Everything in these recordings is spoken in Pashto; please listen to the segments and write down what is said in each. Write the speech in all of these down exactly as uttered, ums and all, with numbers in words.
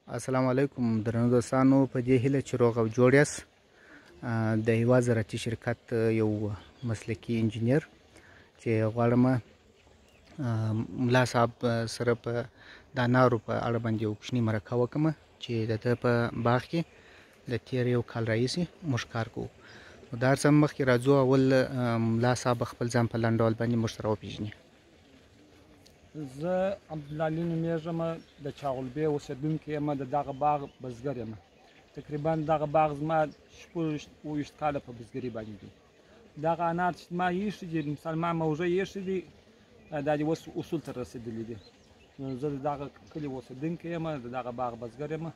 السلام علیکم درنو دوستانو، په دې هیله چې روغ او جوړ یاست. د هیواد زراعتي شرکت یو مسلکي انجینر چې غواړم ملا صاحب سره په د انارو په اړه باندې یو کوچني مرکه وکړم چې د ده په باغ کې د تېر یو کال راهیسې موږ کار کوو. نو دا هر څه مخکې راځو، اول ملا صاحب خپل ځان په لنډ ډول باندې موږ سره وپېژني. زه عبدالله علي نومېږم، د چاغلبې اوسېدونکی یم، د دغه باغ بزګر یم. تقریبا دغه باغ زما شپږ اوویشت کاله په بزګري باندې دي. دغه انار چې ما ایښي دي، مثال ما موږه ایښي دي، دا دې اوس اصول ته رسېدلي دي. نو زه د دغه کلي اوسېدونکی یم، د دغه باغ بزګر یم.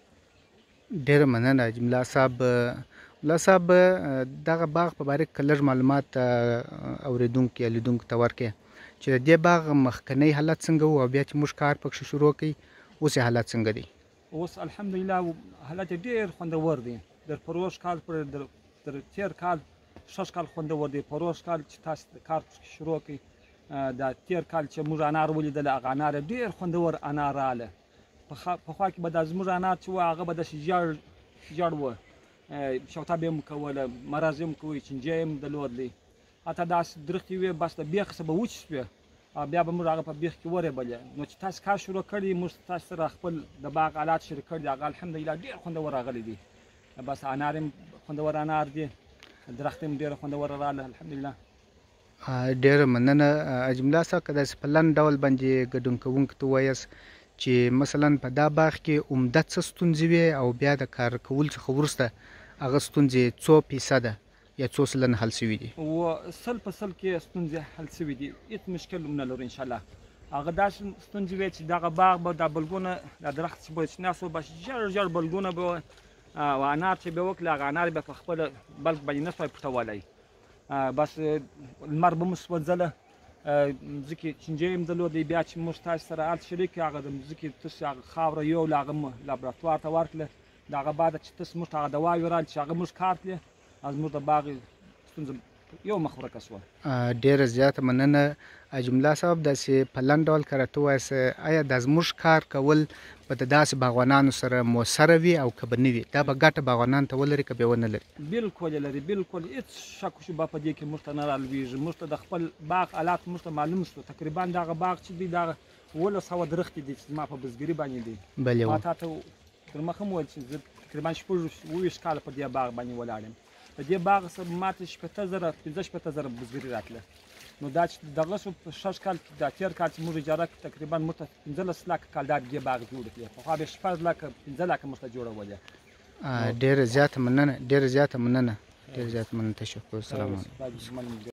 ډېره مننه حاجي ملا صاحب. ملا صاحب، دغه باغ په باره کې لږ معلومات اورېدونکو یا لیدونکو ته ورکړئ چې د دې باغ مخکنی حالت څنګه و او بیا چې موږ کار پکښې شروع کړئ اوس یې حالت څنګه دی؟ اوس الحمدلله حالت یې ډېر خوندور دی. در پروش کال پر در تېر کال شش کال خوندور دی. پروش کال چې تاسو کار پکښې شروع کړئ، دا تېر کال چې موږ انار ولیدل، هغه انار ډېر خوندور انار راغله. پخوا کې به دا زموږ انار چې و هغه به داسې ژېړ ژېړ و، شوتاب یې هم کوله، مرض یې هم کوی، چینجی یې هم درلودلی، حتی داسې درختې وې بس د بیخ څخه به وچې شوې او بیا به موږ هغه په بیخ کې ورېبلې. نو چې تاسو کار شروع کړی، موږ تاسو سره خپل د باغ حالات شریک کړي دي، هغه الحمدلله ډېر خوندور راغلی دي. بس انار هم خوندور انار دي، درخت هم ډېره خوندوره راغله الحمدلله. ډېره مننه حاجي ملا صاحب. که داسې په لنډ ډول باندې ګډون کوونکو ته ووایاست چې مثلا په دا باغ کې عمده څه ستونزې وې او بیا د کار کولو څخه وروسته هغه ستونزې څو فیصده یا څو سلنه حل شوي دي؟ و سل په سل کې ستونزې حل شوي دي، هېڅ مشکل هم نه لرو انشاءالله. هغه داسې ستونزې وې چې دغه باغ به دا بلګونه، دا درخت چې به شنه شو بس ژړ ژړ بلګونه به وه، او انار چې به وکړل هغه انار به په خپله بلګ باندې نه سوای پټولی. بس لمر به مو سوځله، مځکې چینجی هم درلودی. بیا چې موږ تاسو سره حالت شریک کړو، هغه د مځکې تاسو هغه خاوره یوړله، هغه مو لابراتوار ته ورکړله. د هغه بعد چې تاسو موږ ته هغه دواوې راغلې چې هغه موږ کار کړې، او زموږ د باغ ستونزه یو مخ ورکه شوه. ډېره زیاته مننه حاجي ملا صاحب. داسې په لنډ ډول که راته ووایاست، آیا دا زموږ کار کول به د داسې باغوانانو سره مؤثره وي او که به نه وي، دا به ګټه باغوانانو ته ولري که به ونه لري؟ بلکل یې لري، بلکل هېڅ شک و شبهه په دې کې موږ ته نه رالوېږي. موږ ته د خپل باغ حالات موږ ته معلوم شو. تقریبا دغه باغ چې دی دغه اوولس سوه درختې دي چې زما په بزګري باندې دي. بلې ما تا ته تر مخه هم وویل چې زه تقریبا شپږ اوویشت کاله په دې باغ باندې ولاړ یم. په دې باغ سره ما ته شپېته زره پنځه شپېته زره بزګري راتله. نو دا چې دغه شو په شش کال کې، دا تېر کال چې موږ اجاره کړو، تقریبا موږ ته پنځلس لکه کال دې باغ جوړ کړې. پخوا به شپږ لکه پنځه لکه موږ ته جوړولې. ډېره زیاته مننه، ډېره زیاته مننه، ډېره زیاته مننه. تشکر. سلام علیکم.